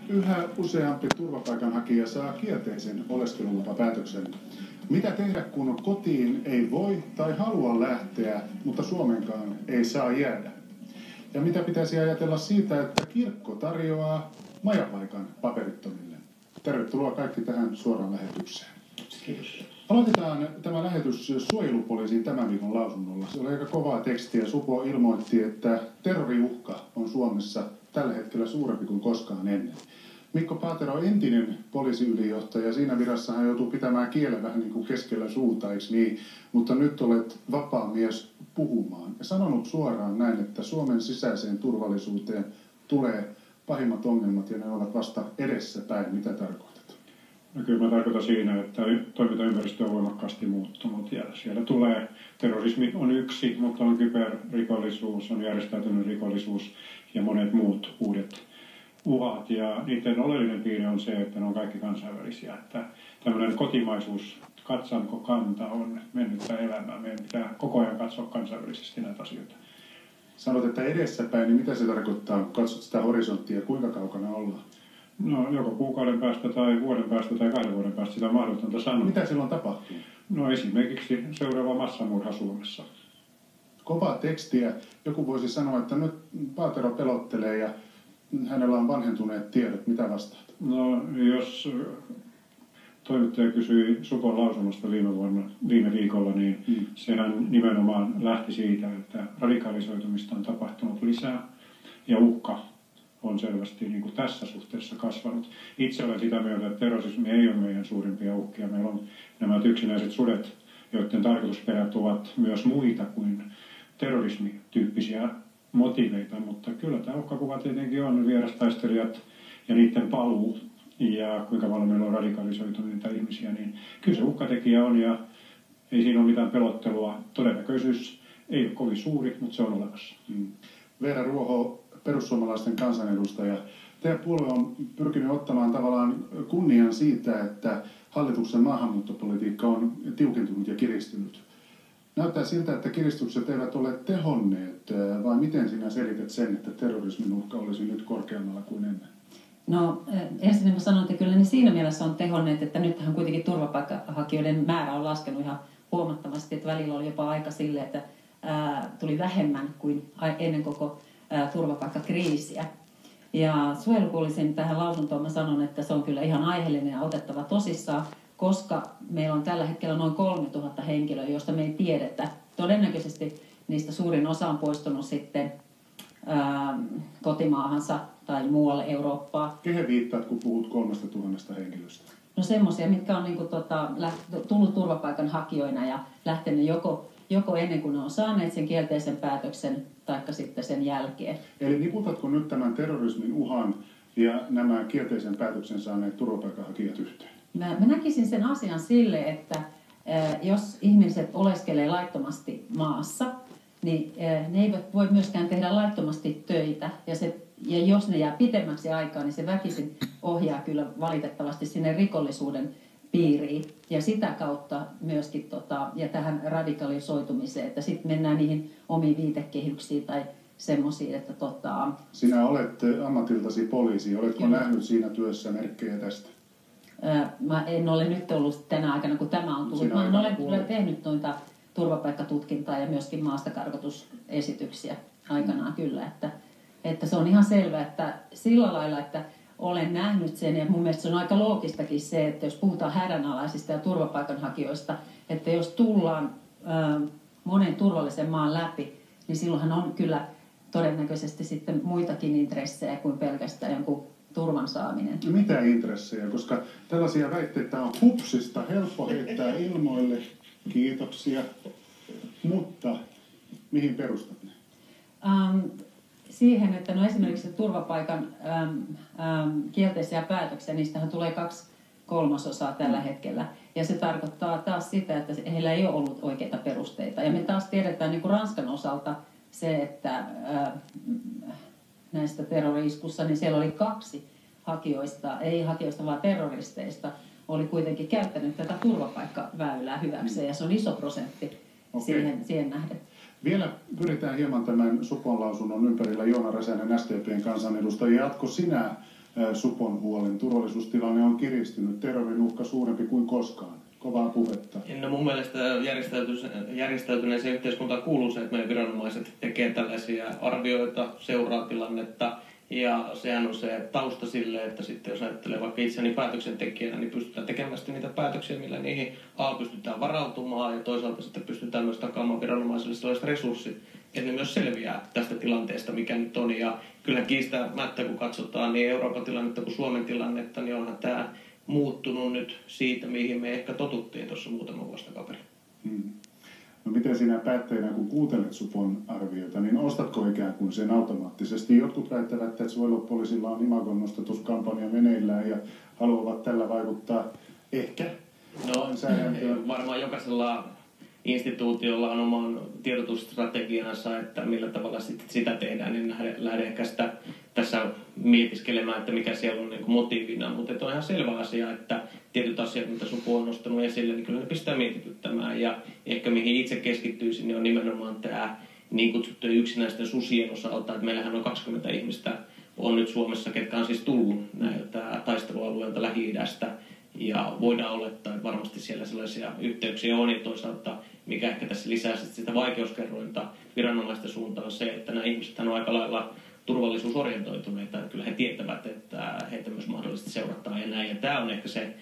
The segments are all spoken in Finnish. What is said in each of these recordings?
Yhä useampi turvapaikanhakija saa kielteisen oleskelulupapäätöksen. Mitä tehdä, kun kotiin ei voi tai halua lähteä, mutta Suomenkaan ei saa jäädä? Ja mitä pitäisi ajatella siitä, että kirkko tarjoaa majapaikan paperittomille? Tervetuloa kaikki tähän suoraan lähetykseen. Kiitos. Aloitetaan tämä lähetys suojelupoliisin tämän viikon lausunnolla. Se oli aika kovaa tekstiä. Supo ilmoitti, että terroriuhka on Suomessa tällä hetkellä suurempi kuin koskaan ennen. Mikko Paatero, entinen poliisiylijohtaja, siinä virassa hän joutuu pitämään kielen vähän niin kuin keskellä suuta, eikö niin? Mutta nyt olet vapaa mies puhumaan ja sanonut suoraan näin, että Suomen sisäiseen turvallisuuteen tulee pahimmat ongelmat ja ne ovat vasta edessäpäin. Mitä tarkoitat? No kyllä mä tarkoitan siinä, että toimintaympäristö on voimakkaasti muuttunut ja siellä tulee, terrorismi on yksi, mutta on kyberrikollisuus, on järjestäytynyt rikollisuus ja monet muut uudet uhat. Ja niiden oleellinen piirre on se, että ne on kaikki kansainvälisiä. Että tämmöinen kotimaisuus, katsanko kanta on mennyttä elämää. Meidän pitää koko ajan katsoa kansainvälisesti näitä asioita. Sanot, että edessäpäin, niin mitä se tarkoittaa, kun katsot sitä horisonttia, kuinka kaukana ollaan? No joko kuukauden päästä tai vuoden päästä tai 2 vuoden päästä, sitä on mahdotonta sanoa. Mitä silloin tapahtuu? No esimerkiksi seuraava massamurha Suomessa. Kovaa tekstiä. Joku voisi sanoa, että nyt Paatero pelottelee ja hänellä on vanhentuneet tiedot. Mitä vastaat? No jos toimittaja kysyi Supon lausunnosta viime viikolla, niin sehän nimenomaan lähti siitä, että radikalisoitumista on tapahtunut lisää ja uhka on selvästi niin kuin tässä suhteessa kasvanut. Itse olen sitä mieltä, että terrorismi ei ole meidän suurimpia uhkia. Meillä on nämä yksinäiset sudet, joiden tarkoitusperät ovat myös muita kuin terrorismityyppisiä motiveita, mutta kyllä tämä uhkakuva tietenkin on vierastaistelijat ja niiden paluu ja kuinka paljon meillä on radikalisoituneita ihmisiä, niin kyllä se uhkatekijä on ja ei siinä ole mitään pelottelua. Todennäköisyys ei ole kovin suuri, mutta se on olemassa. Veera Ruoho, perussuomalaisten kansanedustaja. Teidän puolue on pyrkinyt ottamaan tavallaan kunnian siitä, että hallituksen maahanmuuttopolitiikka on tiukentunut ja kiristynyt. Näyttää siltä, että kiristykset eivät ole tehonneet, vai miten sinä selität sen, että terrorismin uhka olisi nyt korkeammalla kuin ennen? No ensin mä sanon, että kyllä ne siinä mielessä on tehonneet, että nythän kuitenkin turvapaikkahakijoiden määrä on laskenut ihan huomattavasti, että välillä oli jopa aika sille, että tuli vähemmän kuin ennen koko turvapaikkakriisiä. Ja suojelupoliisin tähän lausuntoon mä sanon, että se on kyllä ihan aiheellinen ja otettava tosissaan, koska meillä on tällä hetkellä noin 3000 henkilöä, joista me ei tiedetä. Todennäköisesti niistä suurin osa on poistunut sitten kotimaahansa tai muualle Eurooppaa. Kehen viittaat, kun puhut 3000 henkilöstä? No semmoisia, mitkä on tullut turvapaikanhakijoina ja lähtenyt joko ennen kuin ne on saaneet sen kielteisen päätöksen, taikka sitten sen jälkeen. Eli niputatko nyt tämän terrorismin uhan ja nämä kielteisen päätöksen saaneet turvapaikanhakijat yhteen? Mä näkisin sen asian sille, että jos ihmiset oleskelee laittomasti maassa, niin ne eivät voi myöskään tehdä laittomasti töitä. Ja jos ne jää pitemmäksi aikaa, niin se väkisin ohjaa kyllä valitettavasti sinne rikollisuuden piiriin. Ja sitä kautta myöskin ja tähän radikalisoitumiseen, että sitten mennään niihin omiin viitekehyksiin tai semmoisiin, että Sinä olet ammatiltasi poliisi. Oletko kyllä nähnyt siinä työssä merkkejä tästä? Mä en ole nyt ollut tänä aikana, kun tämä on tullut. Mä olen kyllä tehnyt noita turvapaikkatutkintaa ja myöskin maastakarkotusesityksiä aikanaan kyllä. Että se on ihan selvä, että sillä lailla, että olen nähnyt sen ja mun mielestä se on aika loogistakin se, että jos puhutaan hädänalaisista ja turvapaikanhakijoista, että jos tullaan monen turvallisen maan läpi, niin silloinhan on kyllä todennäköisesti sitten muitakin intressejä kuin pelkästään jonkun turvan saaminen. Mitä intressejä? Koska tällaisia väitteitä on hupsista, helppo heittää ilmoille. Kiitoksia. Mutta mihin perustat ne? Siihen, että no esimerkiksi turvapaikan kielteisiä päätöksiä, niistähän tulee 2/3 tällä hetkellä. Ja se tarkoittaa taas sitä, että heillä ei ole ollut oikeita perusteita. Ja me taas tiedetään niin kuin Ranskan osalta se, että näistä terrori-iskussa, niin siellä oli 2 hakijoista, ei hakijoista vaan terroristeista, oli kuitenkin käyttänyt tätä turvapaikkaväylää hyväkseen. Ja se on iso prosentti siihen nähden. Vielä pyritään hieman tämän Supon lausunnon ympärillä. Joona Räsänen, SDP:n kansanedustaja. Jatko sinä supon huolen. Turvallisuustilanne on kiristynyt, terrorin uhka suurempi kuin koskaan. Kovaa puhetta. No mun mielestä järjestäytyneeseen yhteiskuntaan kuuluu se, että meidän viranomaiset tekee tällaisia arvioita, seuraa tilannetta. Ja sehän on se tausta sille, että sitten jos ajattelee vaikka itseäni päätöksentekijänä, niin pystytään tekemään niitä päätöksiä, millä niihin pystytään varautumaan ja toisaalta sitten pystytään myös takaamaan viranomaisille sellaiset resurssit, että ne myös selviää tästä tilanteesta, mikä nyt on. Ja kyllä kiistämättä, kun katsotaan niin Euroopan tilannetta kuin Suomen tilannetta, niin onhan tämä muuttunut nyt siitä, mihin me ehkä totuttiin tuossa muutama vuosi takaperin. No miten sinä päättäjänä, kun kuuntelet supon arvioita, niin ostatko ikään kuin sen automaattisesti? Jotkut väittävät, että suojelupoliisilla on imagon nostatuskampanja meneillään ja haluavat tällä vaikuttaa ehkä lainsäädäntöön. Varmaan jokaisella instituutiolla on oman tiedotusstrategiansa, että millä tavalla sitä tehdään, niin lähden ehkä sitä tässä mietiskelemään, että mikä siellä on niin motiivina. Mutta on ihan selvä asia, että tietyt asiat, mitä Supo on nostanut esille, niin kyllä ne pistää mietityttämään. Ja ehkä mihin itse keskittyisin, niin on nimenomaan tämä niin kutsuttujen yksinäisten susien osalta, että meillähän on 20 ihmistä on nyt Suomessa, ketkä on siis tullut näiltä taistelualueilta Lähi-idästä. Ja voidaan olettaa, että varmasti siellä sellaisia yhteyksiä on, ja toisaalta mikä ehkä tässä lisää sitä vaikeuskerrointa viranomaisten suuntaan on se, että nämä ihmiset on aika lailla turvallisuusorientoituneita, että kyllä he tietävät, että heitä myös mahdollisesti seurataan ja näin. Ja tämä on ehkä se,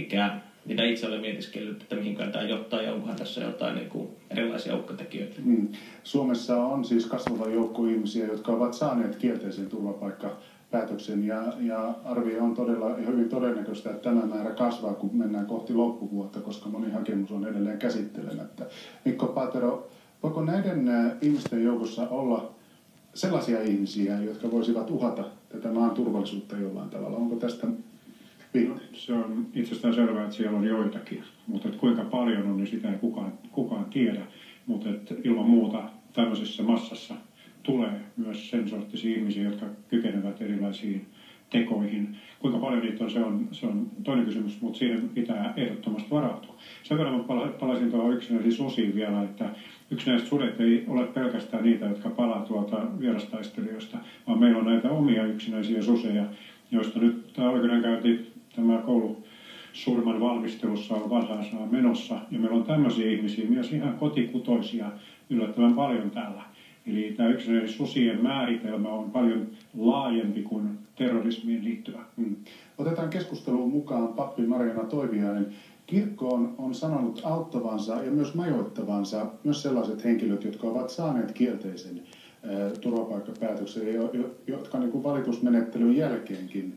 mitä itse olen mietiskellyt, että mihinkään tämä johtaa ja onkohan tässä jotain niin kuin erilaisia uhkatekijöitä. Suomessa on siis kasvava joukko ihmisiä, jotka ovat saaneet kielteisen turvapaikkapäätöksen ja arvio on todella hyvin todennäköistä, että tämä määrä kasvaa, kun mennään kohti loppuvuotta, koska moni hakemus on edelleen käsittelemättä. Mikko Paatero, voiko näiden ihmisten joukossa olla sellaisia ihmisiä, jotka voisivat uhata tätä maan turvallisuutta jollain tavalla? Onko tästä viitteitä? Se on itsestään selvää, että siellä on joitakin, mutta kuinka paljon on, niin sitä ei kukaan tiedä. Mutta ilman muuta tämmöisessä massassa tulee myös sen sorttisia ihmisiä, jotka kykenevät erilaisiin tekoihin. Kuinka paljon niitä on, se on toinen kysymys, mutta siihen pitää ehdottomasti varautua. Sen verran mä palasin tuohon yksinäisiin susiin vielä, että yksinäiset sudet ei ole pelkästään niitä, jotka palaa tuolta vierastaistelijoista, vaan meillä on näitä omia yksinäisiä suseja, joista nyt tämä oikeudenkäynti, tämä koulusurman valmistelussa on parhaillaan menossa. Ja meillä on tämmöisiä ihmisiä, myös ihan kotikutoisia, yllättävän paljon täällä. Eli tämä yksinäinen susien määritelmä on paljon laajempi kuin terrorismiin liittyvä. Otetaan keskusteluun mukaan pappi Marjaana Toiviainen. Kirkko on sanonut auttavansa ja myös majoittavansa myös sellaiset henkilöt, jotka ovat saaneet kielteisen turvapaikkapäätöksen, jotka niin kuin valitusmenettelyn jälkeenkin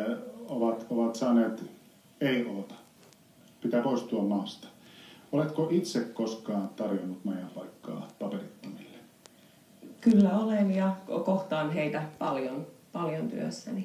ovat saaneet ei-oota. Pitää poistua maasta. Oletko itse koskaan tarjonnut majapaikkaa paperittomille? Kyllä olen ja kohtaan heitä paljon työssäni.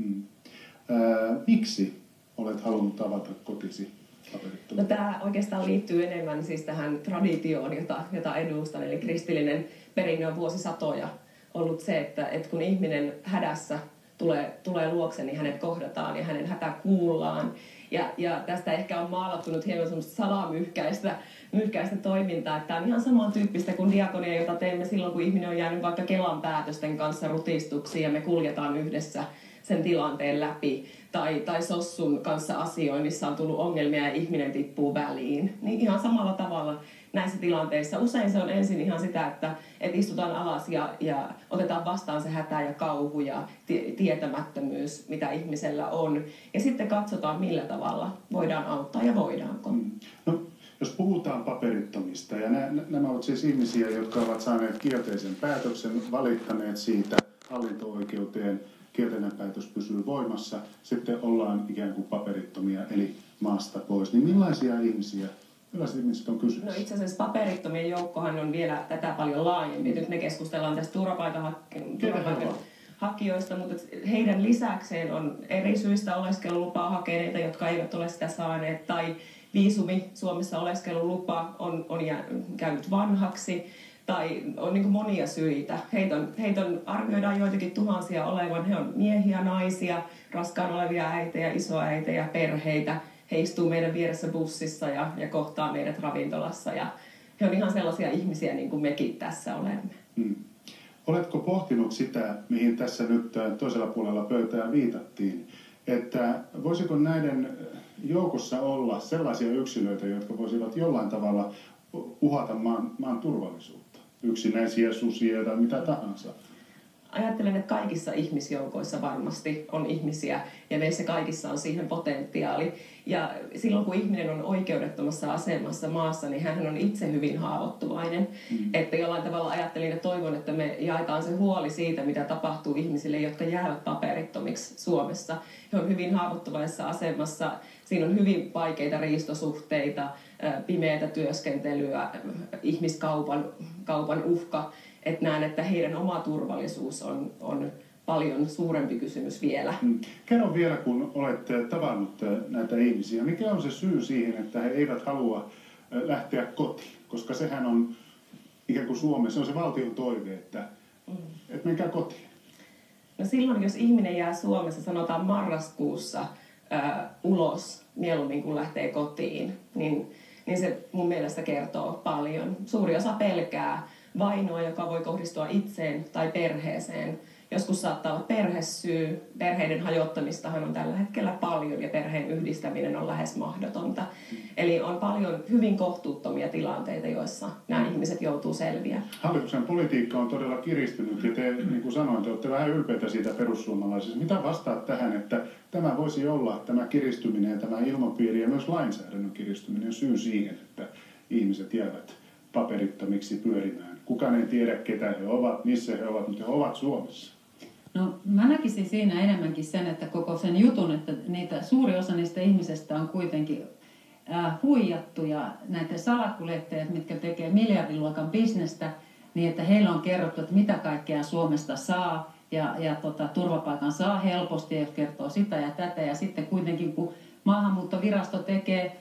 Miksi olet halunnut avata kotisi paperittomille? No, tämä oikeastaan liittyy enemmän siis tähän traditioon, jota edustan, eli kristillinen perinne on vuosisatoja ollut se, että kun ihminen hädässä tulee luokse, niin hänet kohdataan ja hänen hätä kuullaan. Ja tästä ehkä on maalattu nyt hieman semmoista salamyhkäistä toimintaa, että tämä on ihan samantyyppistä kuin diakonia, jota teemme silloin, kun ihminen on jäänyt vaikka Kelan päätösten kanssa rutistuksiin ja me kuljetaan yhdessä sen tilanteen läpi. Tai sossun kanssa asioinnissa on tullut ongelmia ja ihminen tippuu väliin. Niin ihan samalla tavalla näissä tilanteissa. Usein se on ensin ihan sitä, että istutaan alas ja otetaan vastaan se hätä ja kauhu ja tietämättömyys, mitä ihmisellä on. Ja sitten katsotaan, millä tavalla voidaan auttaa ja voidaanko. No, jos puhutaan paperittomista, ja nämä ovat siis ihmisiä, jotka ovat saaneet kielteisen päätöksen, valittaneet siitä hallinto-oikeuteen, kielteinen päätös pysyy voimassa, sitten ollaan ikään kuin paperittomia, eli maasta pois. Niin millaisia ihmiset on kyseessä? No itse asiassa paperittomien joukkohan on vielä tätä paljon laajempi. Nyt me keskustellaan tästä turvapaikanhakijoista, mutta heidän lisäkseen on eri syistä oleskelulupaa hakeneita, jotka eivät ole sitä saaneet, tai viisumi Suomessa oleskelulupa on käynyt vanhaksi, tai on niin kuin monia syitä. Heitä arvioidaan joitakin tuhansia olevan. He on miehiä, naisia, raskaan olevia äitejä, isoäitejä, perheitä. He istuu meidän vieressä bussissa ja kohtaa meidät ravintolassa. Ja he on ihan sellaisia ihmisiä, niin kuin mekin tässä olemme. Oletko pohtinut sitä, mihin tässä nyt toisella puolella pöytää viitattiin, että voisiko näiden joukossa olla sellaisia yksilöitä, jotka voisivat jollain tavalla uhata maan turvallisuutta? Yksinäisiä susia tai mitä tahansa. Ajattelen, että kaikissa ihmisjoukoissa varmasti on ihmisiä ja meissä kaikissa on siihen potentiaali. Ja silloin kun ihminen on oikeudettomassa asemassa maassa, niin hän on itse hyvin haavoittuvainen. Että jollain tavalla ajattelin ja toivon, että me jaetaan se huoli siitä, mitä tapahtuu ihmisille, jotka jäävät paperittomiksi Suomessa. He on hyvin haavoittuvaisessa asemassa. Siinä on hyvin vaikeita riistosuhteita, pimeätä työskentelyä, ihmiskaupan uhka. Että näen, että heidän oma turvallisuus on paljon suurempi kysymys vielä. Kerro vielä, kun olette tavannut näitä ihmisiä, mikä on se syy siihen, että he eivät halua lähteä kotiin? Koska sehän on ikään kuin Suomessa, se on se valtion toive, että menkää kotiin. No silloin, jos ihminen jää Suomessa, sanotaan marraskuussa ulos, mieluummin kun lähtee kotiin, niin se mun mielestä kertoo paljon. Suuri osa pelkää vainoa, joka voi kohdistua itseen tai perheeseen. Joskus saattaa olla perhesyy. Perheiden hajottamistahan on tällä hetkellä paljon ja perheen yhdistäminen on lähes mahdotonta. Eli on paljon hyvin kohtuuttomia tilanteita, joissa nämä ihmiset joutuu selviä. Hallituksen politiikka on todella kiristynyt ja te, niin kuin sanoin, te olette vähän ylpeitä siitä perussuomalaisista. Mitä vastaat tähän, että tämä voisi olla tämä kiristyminen ja tämä ilmapiiri ja myös lainsäädännön kiristyminen syy siihen, että ihmiset jäävät paperittomiksi pyörimään? Kukaan ei tiedä, ketä he ovat, missä he ovat, mutta he ovat Suomessa. No mä näkisin siinä enemmänkin sen, että koko sen jutun, että suuri osa niistä ihmisistä on kuitenkin huijattu ja näitä salakuljettajat, mitkä tekee miljardiluokan bisnestä, niin että heillä on kerrottu, että mitä kaikkea Suomesta saa ja turvapaikan saa helposti ja kertoo sitä ja tätä. Ja sitten kuitenkin kun Maahanmuuttovirasto tekee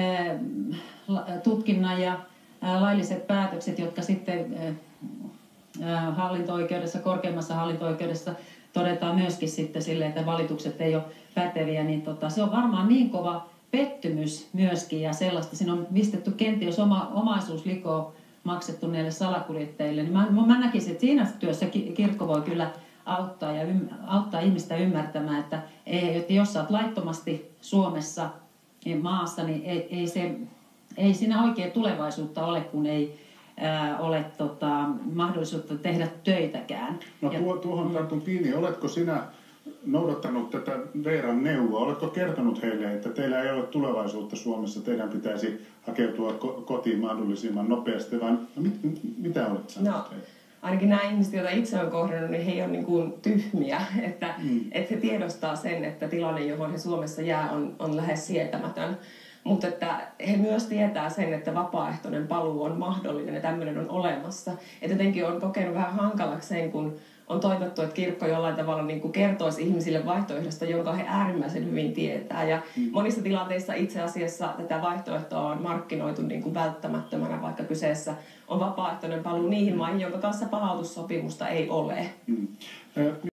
tutkinnan ja lailliset päätökset, jotka sitten hallinto-oikeudessa, korkeimmassa hallinto-oikeudessa todetaan myöskin sitten silleen, että valitukset ei ole päteviä, niin se on varmaan niin kova pettymys myöskin ja sellaista. Siinä on pistetty kenties omaisuuslikoa maksettu näille salakuljettajille. Niin mä näkisin, että siinä työssä kirkko voi kyllä auttaa ihmistä ymmärtämään, että jos sä oot laittomasti Suomessa maassa, niin ei siinä oikein tulevaisuutta ole, kun ei ole mahdollisuutta tehdä töitäkään. No tuohon tartun kiinni. Oletko sinä noudattanut tätä Veeran neuvoa? Oletko kertonut heille, että teillä ei ole tulevaisuutta Suomessa, teidän pitäisi hakeutua kotiin mahdollisimman nopeasti, vai mitä olet sanonut heille? Ainakin nämä ihmiset, joita itse olen kohdannut, niin he on niin kuin tyhmiä, että he tiedostaa sen, että tilanne, johon he Suomessa jää, on lähes sietämätön. Mutta että he myös tietää sen, että vapaaehtoinen paluu on mahdollinen ja tämmöinen on olemassa. Et jotenkin on kokenut vähän hankalaksi sen, kun on toivottu, että kirkko jollain tavalla niin kuin kertoisi ihmisille vaihtoehdosta, jonka he äärimmäisen hyvin tietää. Ja monissa tilanteissa itse asiassa tätä vaihtoehtoa on markkinoitu niin kuin välttämättömänä, vaikka kyseessä on vapaaehtoinen paluu niihin maihin, jonka kanssa palautussopimusta ei ole.